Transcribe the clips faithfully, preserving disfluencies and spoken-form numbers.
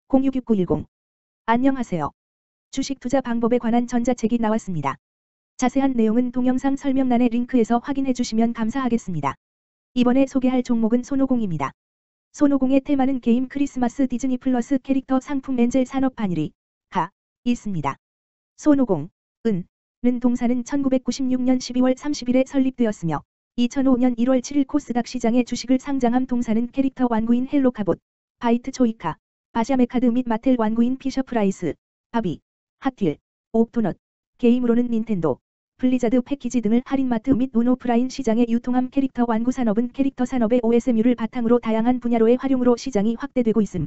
공육육구일공. 안녕하세요. 주식 투자 방법에 관한 전자책이 나왔습니다. 자세한 내용은 동영상 설명란의 링크에서 확인해 주시면 감사하겠습니다. 이번에 소개할 종목은 손오공입니다. 손오공의 테마는 게임 크리스마스 디즈니 플러스 캐릭터 상품 엔젤 산업 반일이 가 있습니다. 손오공 은 는 동사는 천구백구십육년 십이월 삼십일에 설립되었으며 이천오년 일월 칠일 코스닥 시장에 주식을 상장함. 동사는 캐릭터 완구인 헬로카봇, 바이트 초이카, 바샤메카드 및 마텔 완구인 피셔프라이스, 바비, 핫휠, 옥도넛, 게임으로는 닌텐도, 블리자드 패키지 등을 할인마트 및 온오프라인 시장에 유통함. 캐릭터 완구 산업은 캐릭터 산업의 오에스엠유를 바탕으로 다양한 분야로의 활용으로 시장이 확대되고 있음.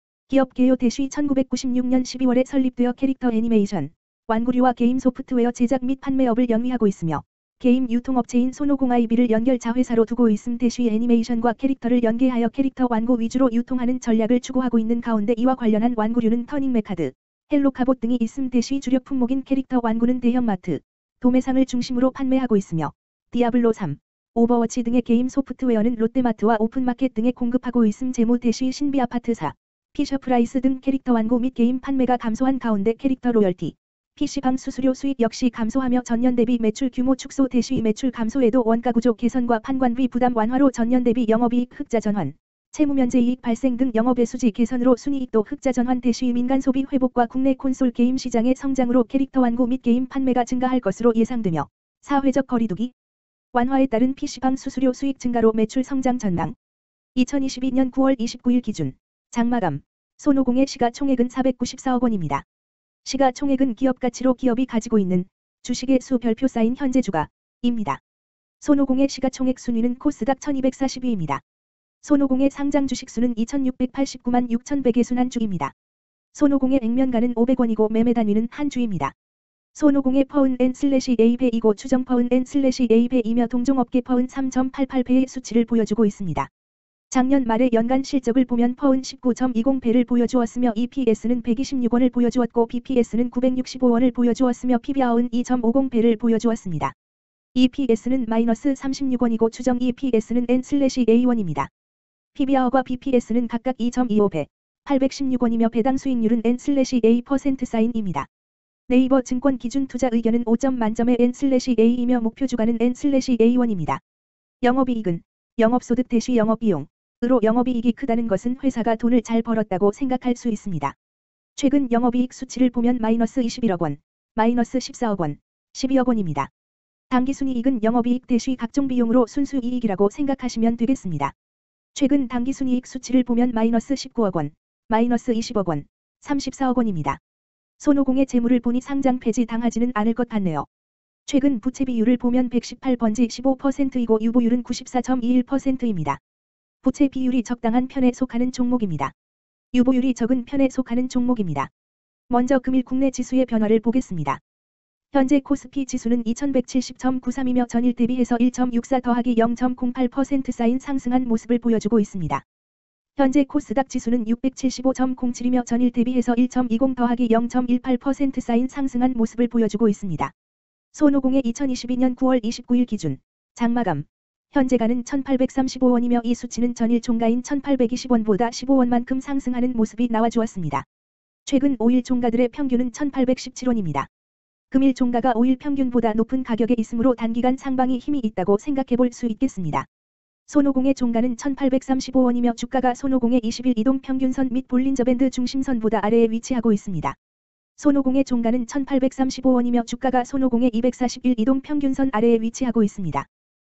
기업 개요 대시 천구백구십육년 십이월에 설립되어 캐릭터 애니메이션, 완구류와 게임 소프트웨어 제작 및 판매업을 영위하고 있으며 게임 유통업체인 손오공 아이비를 연결 자회사로 두고 있음. 대시 애니메이션과 캐릭터를 연계하여 캐릭터 완구 위주로 유통하는 전략을 추구하고 있는 가운데 이와 관련한 완구류는 터닝메카드, 헬로카봇 등이 있음. 대시 주력 품목인 캐릭터 완구는 대형마트, 도매상을 중심으로 판매하고 있으며 디아블로 삼, 오버워치 등의 게임 소프트웨어는 롯데마트와 오픈마켓 등에 공급하고 있음. 재무 대시 신비아파트사, 피셔프라이스 등 캐릭터 완구 및 게임 판매가 감소한 가운데 캐릭터 로열티, 피씨방 수수료 수익 역시 감소하며 전년 대비 매출 규모 축소. 대시 매출 감소에도 원가 구조 개선과 판관비 부담 완화로 전년 대비 영업이익 흑자 전환, 채무면제 이익 발생 등 영업외수지 개선으로 순이익도 흑자 전환. 대시 민간 소비 회복과 국내 콘솔 게임 시장의 성장으로 캐릭터 완구 및 게임 판매가 증가할 것으로 예상되며 사회적 거리두기 완화에 따른 피씨방 수수료 수익 증가로 매출 성장 전망. 이천이십이년 구월 이십구일 기준 장마감 손오공의 시가총액은 사백구십사억 원입니다. 시가총액은 기업가치로 기업이 가지고 있는 주식의 수 별표 쌓인 현재 주가입니다. 손오공의 시가총액 순위는 코스닥 천이백사십위입니다. 손오공의 상장 주식수는 이천육백팔십구만 육천백에 순한 주입니다. 손오공의 액면가는 오백원이고 매매 단위는 한 주입니다. 손오공의 퍼은 엔 슬래시 에이 배이고 추정 퍼은 엔 슬래시 에이 배이며 동종업계 퍼은 삼 점 팔팔 배의 수치를 보여주고 있습니다. 작년 말의 연간 실적을 보면 퍼은 십구 점 이십 배를 보여주었으며 이피에스는 백이십육원을 보여주었고 비피에스는 구백육십오원을 보여주었으며 피비알은 이 점 오십 배를 보여주었습니다. 이피에스는 마이너스 삼십육원이고 추정 이피에스는 엔 슬래시 에이원입니다. 피비알과 비피에스는 각각 이 점 이십 배, 팔백십육원이며 배당 수익률은 엔 슬래시 에이 퍼센트 사인입니다. 네이버 증권 기준 투자 의견은 오 점 만점의 엔 슬래시 에이이며 목표 주가는 엔 슬래시 에이원입니다. 영업이익은 영업소득 대시 영업비용 으로 영업이익이 크다는 것은 회사가 돈을 잘 벌었다고 생각할 수 있습니다. 최근 영업이익 수치를 보면 마이너스 이십일억 원, 마이너스 십사억 원, 십이억 원입니다. 당기순이익은 영업이익 대시 각종 비용으로 순수이익이라고 생각하시면 되겠습니다. 최근 당기순이익 수치를 보면 마이너스 십구억 원, 마이너스 이십억 원, 삼십사억 원입니다. 손오공의 재물을 보니 상장 폐지 당하지는 않을 것 같네요. 최근 부채 비율을 보면 백십팔 번지 십오 퍼센트이고 유보율은 구십사 점 이일 퍼센트입니다. 부채 비율이 적당한 편에 속하는 종목입니다. 유보율이 적은 편에 속하는 종목입니다. 먼저 금일 국내 지수의 변화를 보겠습니다. 현재 코스피 지수는 이천백칠십 점 구삼이며 전일 대비해서 일 점 육사 더하기 영 점 공팔 퍼센트 쌓인 상승한 모습을 보여주고 있습니다. 현재 코스닥 지수는 육백칠십오 점 공칠이며 전일 대비해서 일 점 이십 더하기 영 점 일팔 퍼센트 쌓인 상승한 모습을 보여주고 있습니다. 손오공의 이천이십이년 구월 이십구일 기준 장마감 현재가는 천팔백삼십오원이며 이 수치는 전일 종가인 천팔백이십원보다 십오원만큼 상승하는 모습이 나와주었습니다. 최근 오일 종가들의 평균은 천팔백십칠원입니다. 금일 종가가 오일 평균보다 높은 가격에 있으므로 단기간 상방이 힘이 있다고 생각해 볼 수 있겠습니다. 손오공의 종가는 천팔백삼십오원이며 주가가 손오공의 이십일 이동 평균선 및 볼린저밴드 중심선보다 아래에 위치하고 있습니다. 손오공의 종가는 천팔백삼십오원이며 주가가 손오공의 이백사십일 이동 평균선 아래에 위치하고 있습니다.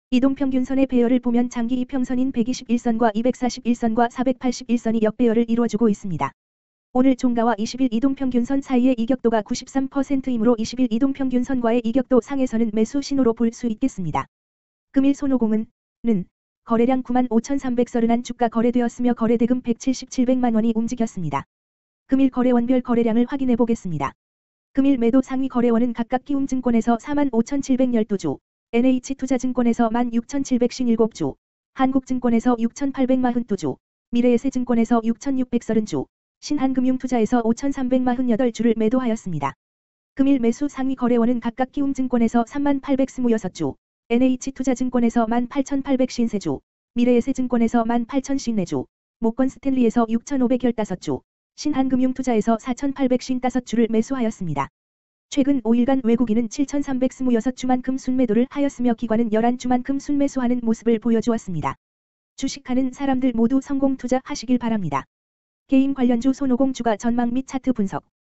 이동평균선의 배열을 보면 장기 이평선인 백이십일선과 이백사십일선과 사백팔십일선이 역배열을 이루어주고 있습니다. 오늘 종가와 이십일 이동평균선 사이의 이격도가 구십삼 퍼센트이므로 이십일 이동평균선과의 이격도 상에서는 매수 신호로 볼 수 있겠습니다. 금일 손오공은 는 거래량 구만 오천삼백삼십일 주가 거래되었으며 거래대금 백칠십칠백만 원이 움직였습니다. 금일 거래원별 거래량을 확인해 보겠습니다. 금일 매도 상위 거래원은 각각 키움증권에서 사만 오천칠백십이 주, 엔에이치투자증권에서 만 육천칠백오십칠 주, 한국증권에서 육천팔백사십이 주, 미래에셋증권에서 육천육백삼십 주, 신한금융투자에서 오천삼백사십팔 주를 매도하였습니다. 금일 매수 상위 거래원은 각각 키움증권에서 삼만 팔백이십육 주, 엔에이치투자증권에서 만 팔천팔백오십삼 주, 미래에셋증권에서 만 팔천십사 주, 모건스탠리에서 육천오백십오 주, 신한금융투자에서 사천팔백오십오 주를 매수하였습니다. 최근 오 일간 외국인은 칠천삼백이십육 주만큼 순매도를 하였으며 기관은 십일 주만큼 순매수하는 모습을 보여주었습니다. 주식하는 사람들 모두 성공 투자하시길 바랍니다. 게임 관련주 손오공 주가 전망 및 차트 분석